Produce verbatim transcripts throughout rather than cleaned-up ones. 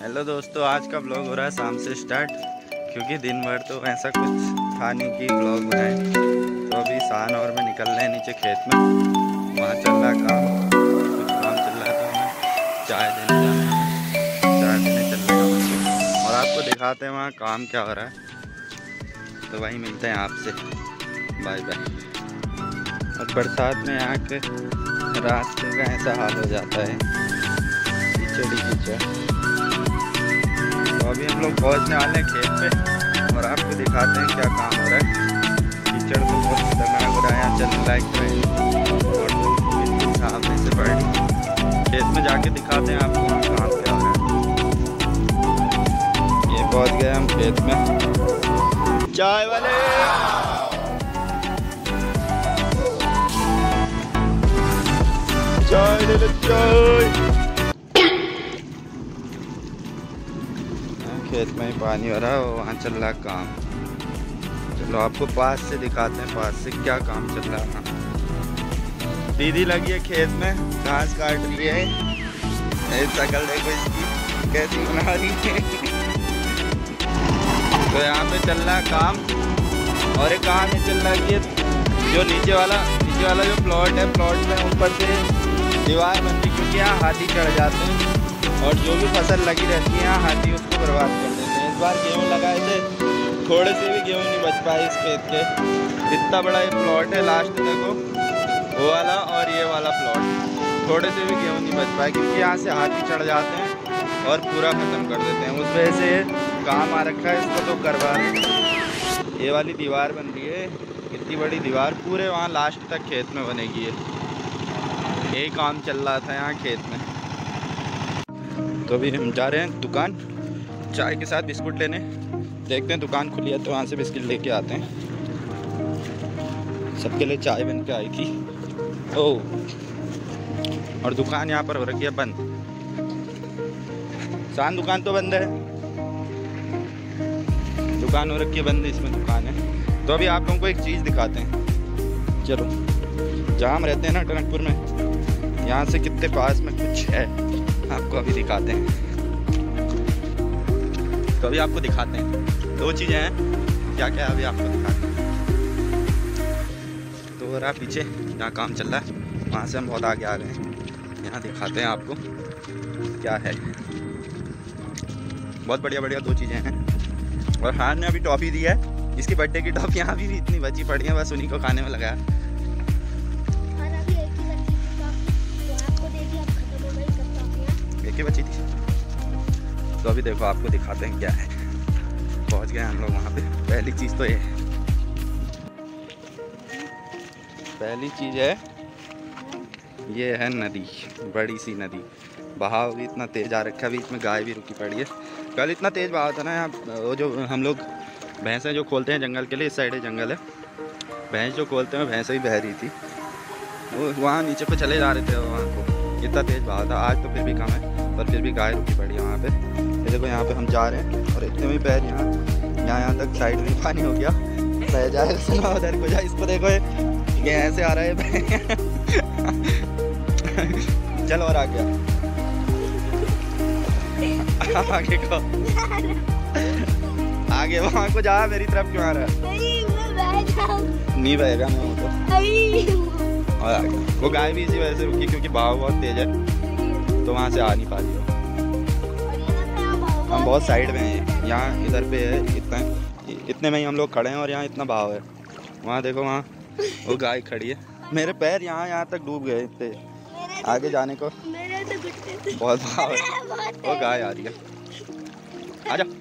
Hello दोस्तों, आज का ब्लॉग हो रहा है शाम से स्टार्ट, क्योंकि दिन भर तो ऐसा कुछ खाने की ब्लॉग बनाए। तो अभी शान और मैं निकल रहे हैं नीचे खेत में, वहाँ चल रहा है काम, कुछ काम चल रहा है तो हमें चाय देने जाना है, चाय देने चल रहे हैं और आपको दिखाते हैं वहाँ काम क्या हो रहा है। तो वहीं मिलते हैं आपसे, बाय बाय। और बरसात में यहाँ के रास्ते का ऐसा हाल हो जाता है, कीचड़ ही कीचड़। तो अभी हम लोग पहुंचने वाले हैं खेत पे और आपको दिखाते हैं क्या काम हो रहा है। कीचड़ तो बहुत खतरनाक हो रहा है, यहाँ चलने लायक में और बिल्कुल सामने से पड़ी। खेत में जाके दिखाते हैं आपको वहाँ काम क्या हो रहा है। ये पहुंच गए हम खेत में। चाय वाले चाय ले लो, चाय। खेत में ही पानी हो रहा है, वहाँ चल रहा है काम। चलो आपको पास से दिखाते हैं, पास से क्या काम चल रहा है। वहाँ दीदी लगी है खेत में, घास काट रही है। शकल देखो इसकी कैसी बना रही है। तो यहाँ पे चल रहा है काम, और एक काम ये चल रहा है कि जो नीचे वाला नीचे वाला जो प्लॉट है, प्लॉट में ऊपर से दीवार बनती, क्योंकि यहाँ हाथी चढ़ जाते हैं और जो भी फसल लगी रहती है यहाँ हाथी उसको बर्बाद कर देते हैं। इस बार गेहूँ लगाए थे, थोड़े से भी गेहूँ नहीं बच पाए इस खेत के। इतना बड़ा ये प्लॉट है, लास्ट देखो वो वाला और ये वाला प्लॉट, थोड़े से भी गेहूँ नहीं बच पाए, क्योंकि यहाँ से हाथी चढ़ जाते हैं और पूरा ख़त्म कर देते हैं। उस वजह से काम आ रखा है, इसको तो करवा रहे हैं। ये वाली दीवार बन रही है, इतनी बड़ी दीवार पूरे वहाँ लास्ट तक खेत में बनेगी। यही काम चल रहा था यहाँ खेत में। तो अभी हम जा रहे हैं दुकान, चाय के साथ बिस्कुट लेने। देखते हैं दुकान खुली है तो वहाँ से बिस्कुट लेके आते हैं। सबके लिए चाय बन के आई थी। ओह, और दुकान यहाँ पर हो रखी है बंद। शान दुकान तो बंद है, दुकान हो रखी है बंद, इसमें दुकान है। तो अभी आप लोगों को एक चीज़ दिखाते हैं। चलो, जहाँ हम रहते हैं ना टनकपुर में, यहाँ से कितने पास में कुछ है आपको अभी दिखाते हैं। तो अभी आपको दिखाते हैं दो चीज़ें हैं, क्या क्या अभी आपको दिखाते हैं। तो रहा पीछे जहाँ काम चल रहा है, वहाँ से हम बहुत आगे आ गए हैं। यहाँ दिखाते हैं आपको क्या है। बहुत बढ़िया बढ़िया दो चीज़ें हैं। और हान ने अभी टॉफ़ी दी है, इसकी बर्थडे की टॉफ़ी यहाँ भी इतनी बची पड़ी है, बस उन्हीं को खाने में लगाया। एक ही बची थी। तो अभी देखो आपको दिखाते हैं क्या है। पहुंच गए हम लोग वहाँ पे। पहली चीज़ तो ये है, पहली चीज़ है ये है नदी, बड़ी सी नदी। बहाव भी इतना तेज़ आ रखा है, बीच में गाय भी रुकी पड़ी है। कल इतना तेज़ बहाव था ना यहाँ, वो जो हम लोग भैंसें जो खोलते हैं जंगल के लिए, इस साइड जंगल है, भैंस जो खोलते हैं भैंसें भी बह रही थी, वो वहाँ नीचे को चले जा रहे थे वहाँ को। इतना तेज़ बहाव था। आज तो फिर भी कम है, पर फिर भी गाय रुकी पड़ी है वहाँ पे। ये देखो यहाँ पे हम जा रहे हैं और इतने में पैर यहाँ यहाँ यहाँ तक साइड में पानी हो गया। बह जाएगा, सुना उधर को जा। इसको देखो ये ऐसे आ रहा है। चल और आ गया आगे को, आगे वहाँ को जा। मेरी तरफ क्यों आ रहा है? नहीं बहेगा मैं वो तो। और आ गया। वो गाय भी इसी वजह से रुकी क्योंकि बहाव बहुत तेज है, तो वहाँ से आ नहीं पा रही हो। हम बहुत साइड में हैं, यहाँ इधर पे है, इतना इतने में ही हम लोग खड़े हैं और यहाँ इतना बहाव है। वहाँ देखो, वहाँ वो गाय खड़ी है। मेरे पैर यहाँ यहाँ तक डूब गए थे, आगे जाने को बहुत बहाव है। वो गाय आ रही है, आ जा।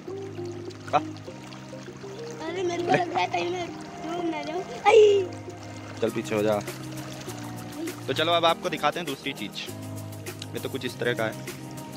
चल पीछे हो जा। तो चलो अब आपको दिखाते हैं दूसरी चीज़। ये तो कुछ इस तरह का है।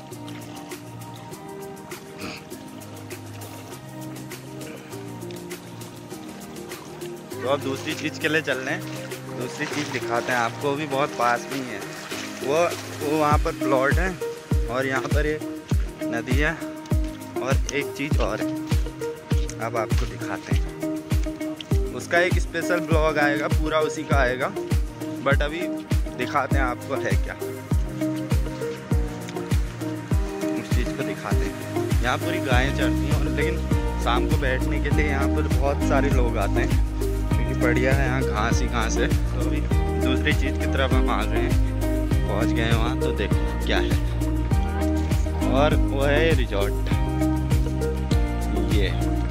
तो अब दूसरी चीज़ के लिए चल रहे हैं। दूसरी चीज़ दिखाते हैं आपको, भी बहुत पास में ही है। वो वो वहाँ पर प्लॉट है और यहाँ पर ये नदी है और एक चीज़ और है, अब आपको दिखाते हैं। उसका एक स्पेशल ब्लॉग आएगा, पूरा उसी का आएगा, बट अभी दिखाते हैं आपको है क्या उस चीज़ आपको दिखाते हैं। यहाँ पूरी गायें चरती हैं, और लेकिन शाम को बैठने के लिए यहाँ पर बहुत सारे लोग आते हैं, क्योंकि बढ़िया है यहाँ, घास ही घास है। तो अभी दूसरी चीज़ की तरफ हम आ गए हैं, पहुँच गए हैं वहाँ। तो देखो क्या है, और वो है रिजॉर्ट। ये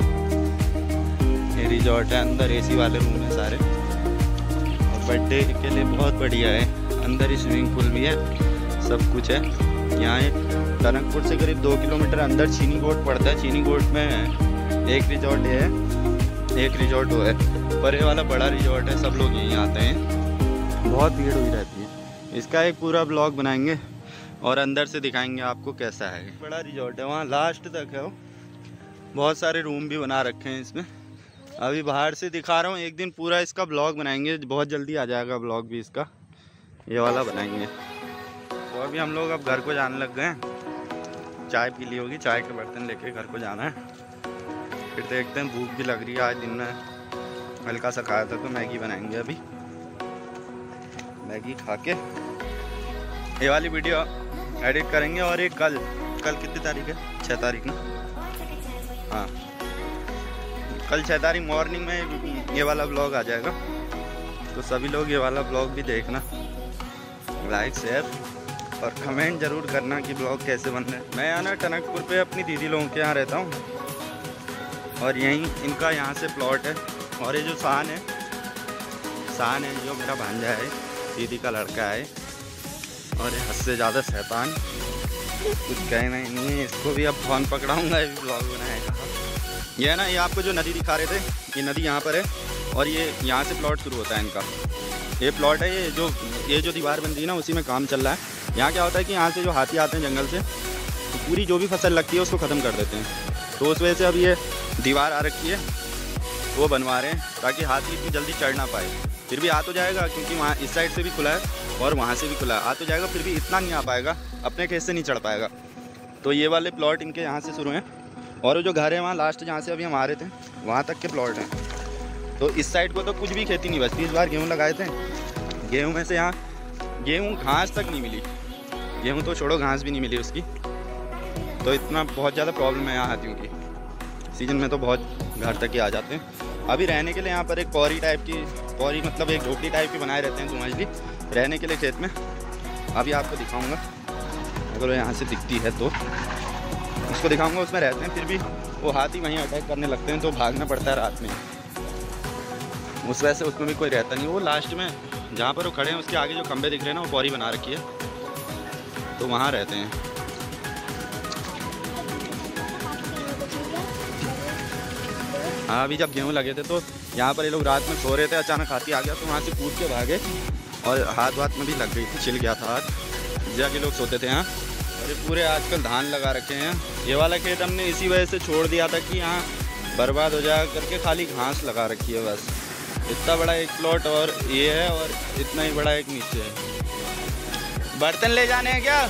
ये रिजॉर्ट है, अंदर एसी वाले रूम है सारे, और बर्थडे के लिए बहुत बढ़िया है। अंदर ही स्विमिंग पूल भी है, सब कुछ है। यहाँ टनकपुर से करीब दो किलोमीटर अंदर चीनी गोट पड़ता है। चीनी गोट में एक रिजॉर्ट है, एक रिजॉर्ट वो है, पर ये वाला बड़ा रिजॉर्ट है। सब लोग यहीं आते हैं, बहुत भीड़ हुई रहती है। इसका एक पूरा ब्लॉग बनाएंगे और अंदर से दिखाएंगे आपको कैसा है। बड़ा रिजॉर्ट है, वहाँ लास्ट तक है वो। बहुत सारे रूम भी बना रखे हैं इसमें। अभी बाहर से दिखा रहा हूँ, एक दिन पूरा इसका ब्लॉग बनाएंगे, बहुत जल्दी आ जाएगा ब्लॉग भी इसका, ये वाला बनाएंगे। तो अभी हम लोग अब घर को जाने लग गए हैं। चाय पी ली होगी, चाय के बर्तन लेके घर को जाना है। फिर देखते हैं, भूख भी लग रही है। आज दिन में हल्का सा खाया था, तो मैगी बनाएंगे अभी। मैगी खा के ये वाली वीडियो एडिट करेंगे। और एक कल कल कितनी तारीख है? छः तारीख ना? हाँ, कल छः तारीख मॉर्निंग में ये वाला ब्लॉग आ जाएगा। तो सभी लोग ये वाला ब्लॉग भी देखना, लाइक शेयर और कमेंट ज़रूर करना कि ब्लॉग कैसे बन रहे हैं। मैं यहाँ ना टनकपुर पे अपनी दीदी लोगों के यहाँ रहता हूँ, और यहीं इनका यहाँ से प्लॉट है। और ये जो शान है, शान है जो मेरा भांजा है, दीदी का लड़का है, और ये हद से ज़्यादा शैतान, कुछ कहना ही नहीं है। इसको भी अब फोन पकड़ाऊँगा, ये भी ब्लॉग बनाएगा। ये है ना, ये आपको जो नदी दिखा रहे थे, ये नदी यहाँ पर है, और ये यहाँ से प्लॉट शुरू होता है इनका। ये प्लॉट है, ये जो ये जो दीवार बन रही है ना, उसी में काम चल रहा है। यहाँ क्या होता है कि यहाँ से जो हाथी आते हैं जंगल से, तो पूरी जो भी फसल लगती है उसको ख़त्म कर देते हैं। तो उस वजह से अब ये दीवार आ रखी है, वो बनवा रहे हैं ताकि हाथी इतनी जल्दी चढ़ ना पाए। फिर भी आ तो जाएगा, क्योंकि वहाँ इस साइड से भी खुला है और वहाँ से भी खुला है, आ तो जाएगा। फिर भी इतना नहीं आ पाएगा, अपने खेत से नहीं चढ़ पाएगा। तो ये वाले प्लॉट इनके यहाँ से शुरू हैं, और जो घर है वहाँ लास्ट जहाँ से अभी हम आ रहे थे, वहाँ तक के प्लॉट हैं। तो इस साइड को तो कुछ भी खेती नहीं बचती। इस बार गेहूँ लगाए थे, गेहूँ में से यहाँ गेहूँ घास तक नहीं मिली, गेहूँ तो छोड़ो, घास भी नहीं मिली उसकी। तो इतना बहुत ज़्यादा प्रॉब्लम है यहाँ हाथियों की। सीजन में तो बहुत घर तक ही आ जाते हैं। अभी रहने के लिए यहाँ पर एक पौरी टाइप की, पौरी मतलब एक झोपड़ी टाइप की बनाए रहते हैं, समझ ली, रहने के लिए खेत में। अभी आपको दिखाऊंगा, अगर यहाँ से दिखती है तो उसको दिखाऊंगा। उसमें रहते हैं, फिर भी वो हाथी वहीं अटैक करने लगते हैं, तो भागना पड़ता है रात में। उस वजह से उसमें भी कोई रहता नहीं। वो लास्ट में जहाँ पर वो खड़े हैं, उसके आगे जो खंबे दिख रहे हैं ना, वो पौरी बना रखी है, तो वहाँ रहते हैं। हाँ, अभी जब गेहूँ लगे थे तो यहाँ पर ये लोग रात में सो रहे थे, अचानक हाथी आ गया, तो वहाँ से कूद के भागे, और हाथ वाथ में भी लग गई थी, छिल गया था हाथ। जाके लोग सोते थे यहाँ। और ये पूरे आजकल धान लगा रखे हैं। ये वाला खेत हमने इसी वजह से छोड़ दिया था कि यहाँ बर्बाद हो जाए करके, खाली घास लगा रखी है बस। इतना बड़ा एक प्लॉट और ये है, और इतना ही बड़ा एक नीचे है। बर्तन ले जाने हैं क्या?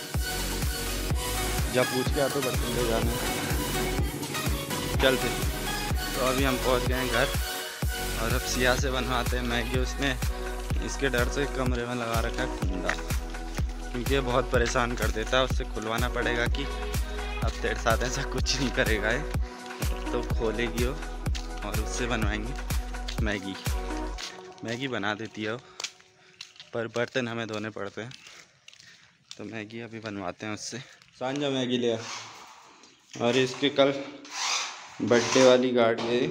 जब पूछ के आते बर्तन ले जाने चलते। तो अभी हम पहुंच गए हैं घर, और अब सिया से बनवाते हैं मैगी। उसने इसके डर से कमरे में लगा रखा है कुंडा, क्योंकि ये बहुत परेशान कर देता है। उससे खुलवाना पड़ेगा कि अब तेरे साथ ऐसा कुछ नहीं करेगा है, तो खोलेगी वो, और उससे बनवाएंगे मैगी। मैगी बना देती है वो, पर बर्तन हमें धोने पड़ते हैं। तो मैगी अभी बनवाते हैं उससे। सांझा मैगी लिया, और इसके कल बर्थडे वाली गाड़ी है।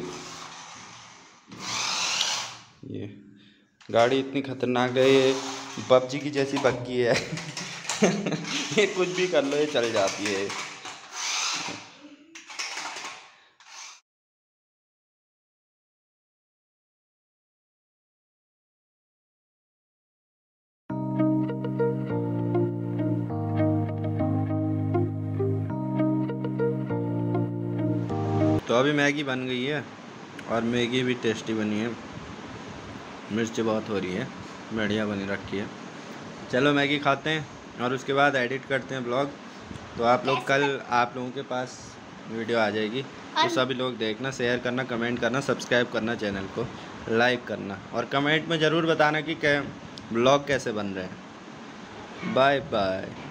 ये गाड़ी इतनी खतरनाक है, ये पबजी की जैसी पक्की है। ये कुछ भी कर लो, ये चल जाती है। तो अभी मैगी बन गई है, और मैगी भी टेस्टी बनी है। मिर्च बहुत हो रही है, बढ़िया बनी रखी है। चलो मैगी खाते हैं, और उसके बाद एडिट करते हैं ब्लॉग। तो आप लोग कल आप लोगों के पास वीडियो आ जाएगी, तो सभी लोग देखना, शेयर करना, कमेंट करना, सब्सक्राइब करना, चैनल को लाइक करना, और कमेंट में ज़रूर बताना कि ब्लॉग कैसे बन रहे हैं। Bye bye.